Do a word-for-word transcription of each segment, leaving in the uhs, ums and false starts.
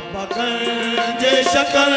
बाबा गंजे शकर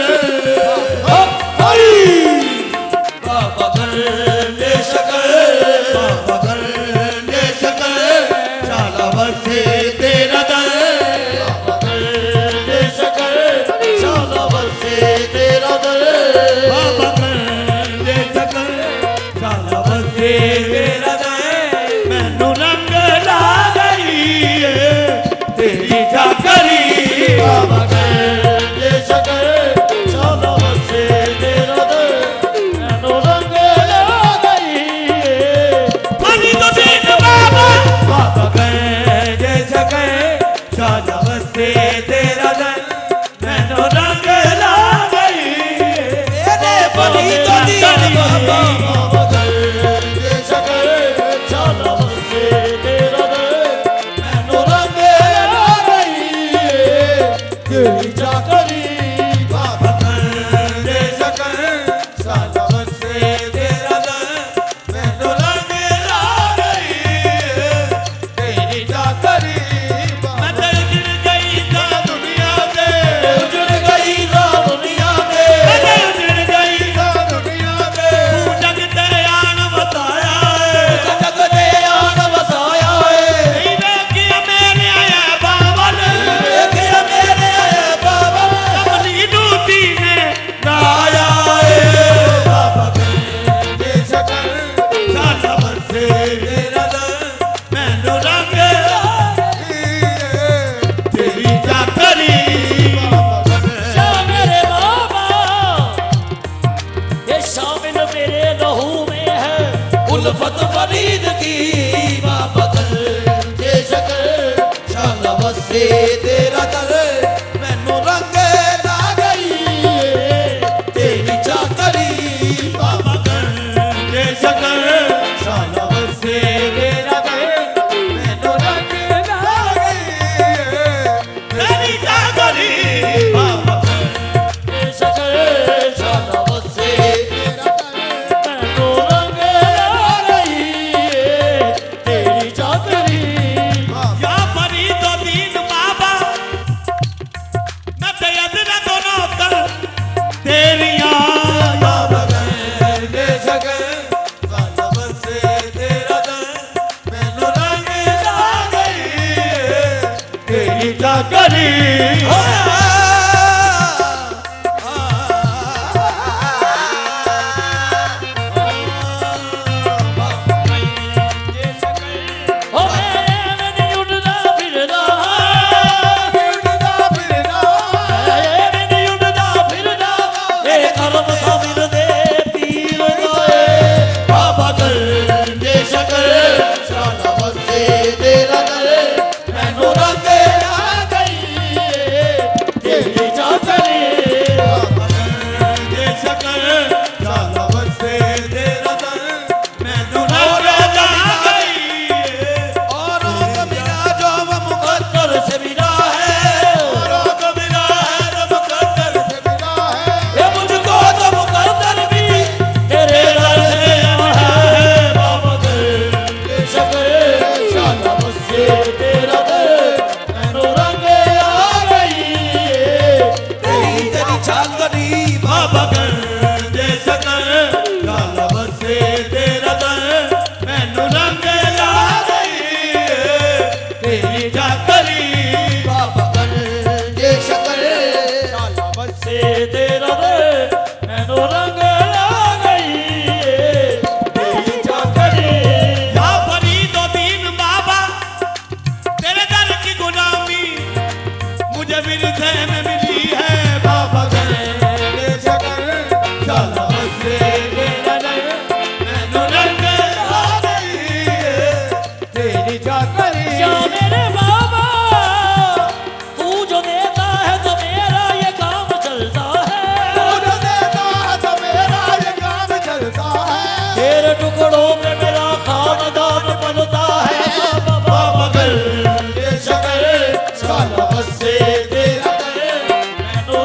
बाबा गंजे शकर बाबा गंजे शकर शाला बसे तेरा दर बाबा गंजे शकर शाला बसे तेरा दर बाबा गंजे शकर शाला बसे तेरा दर मैनू रंग ला गई है तेरी जाकरी बाबा गंजे शकर शाला बसे तेरा दर मैनू रंग ला गई है पानी तो दिन बाबा बाबा गंजे शकर शाला बसे तेरा दर मैनू रंग ला गई है पानी तो दिन बाबा बाबा गंजे शकर शाला बसे तेरा दर मैनू रंग ला गई है तेरी जाकरी बाबा गंजे शकर शाला बसे तेरा दर मैनू रंग ला गई है तेरी जाकरी मैं तो उजड़ गई था दुनिया से उजड़ गई था दुनिया से मैं तो उजड़ गई था दुनिया से तू जग ते आन बताया है जग ते आन बताया है नहीं देखिया मेरे आया बाबा ने देखिया मेरे आया बाबा कमली डूटी ने गाया है बाबा गंजे शकर शाला बसे तेरा दर मैनू रंग ला गई है तेरी जाकरी बाबा शाह मेरे बाबा ये शामिल मेरे लहू में है उल्फत फरीद की बाबा गंजे शकर शाला बसे तेरा दर मैनू रंग ला गई है तेरी जाकरी बाबा गंजे शकर शाला बसे तेरा दर मैनू रंग ला गई है तेरी जाकरी बाबा गंजे शकर शाला बसे तेरा दर मैनू रंग ला गई है तेरी जाकरी या फरीद दीन बाबा मैं तैयद न दोनों कर तेरिया बाबा गंजे शकर शाला बसे तेरा दर मैनू रंग ला गई है तेरी जाकरी ओ मैं नहीं उड़दा फिरदा मैं नहीं उड़दा फिरदा ए करम साबिर दे पीर गाए बाबा गंजे शकर शाला बसे तेरा दर मैनू रंग ला गई है तेरी जाकरी बाबा गंजे शकर शाला बसे तेरा दर मैनू रंग ला गई है औरों को बिना जो वो मुकद्दर से बिना है औरों को बिना है जो मुकद्दर से बिना है ये मुझको तो मुकद्दर भी तेरे दर से है बाबा गंजे शकर शाला बसे तेरा दर मैनू रंग ला गई है तेरी तेरी जाकरी बाबा गंजे शकर शाला बसे तेरा दर मैनू रंग ला गई है तेरी जाकरी बाबा गंजे शकर शाला बसे तेरा दर मैनू रंग ला गई है तेरी जाकरी या फरीद दीन बाबा तेरे दर की गुलामी मुझे विरसे में मिली है बाबा गंजे शकर शाला बसे तेरा दर मैनू रंग ला गई है तेरी जाकरी शाह मेरे बाबा तू जो देता है तो मेरा ये काम चलता है तू जो देता है तो मेरा ये काम चलता है तेरे टुकड़ों में मेरा खानदान पलता है बाबा गंजे शकर शाला बसे तेरा दर मैनू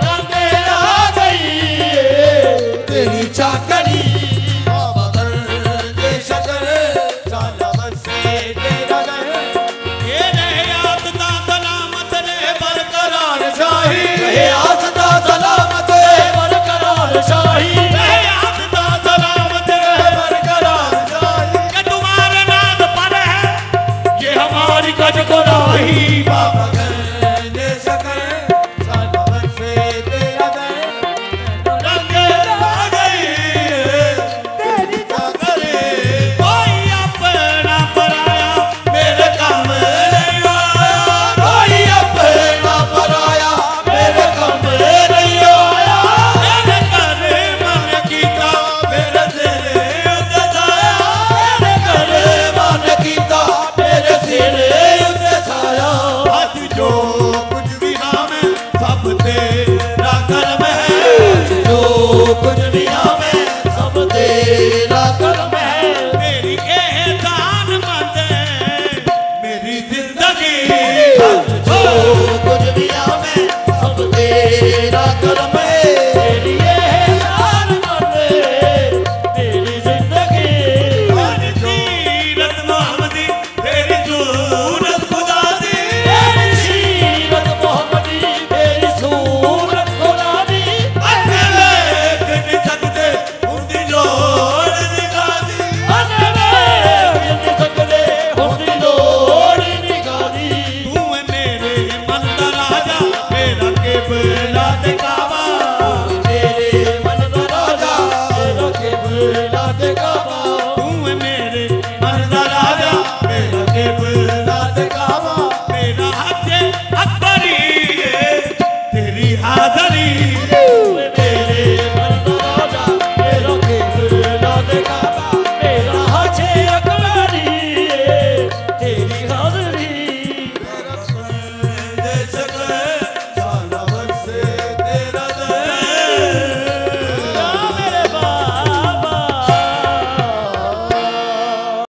सब तेरा कर्म है, जो कुछ भी में सब तेरा कर्म है। तेरी एहसान मंद मेरी जिंदगी, जो कुछ भी में सब तेरा कर्म है। तेरी एहसान मंद मेरी जिंदगी। तेरी सीरत मोहम्मदी, तेरी सूरत खुदा दी, तेरी सीरत मोहम्मदी, तेरी सूरत खुदा दी। अने वेख नहीं सकते उनकी लोड़ निगाह दी, अने वेख नहीं सकते उनकी लोड़ निगाह दी। तू है मेरे मन का राजा, मेरा किबला ते काबा। मेरे मन का राजा, तेरा किबला ते काबा। तू है मेरे मन का राजा, मेरा किबला ते काबा। मेरा हक अकबरी है, तेरी हाथ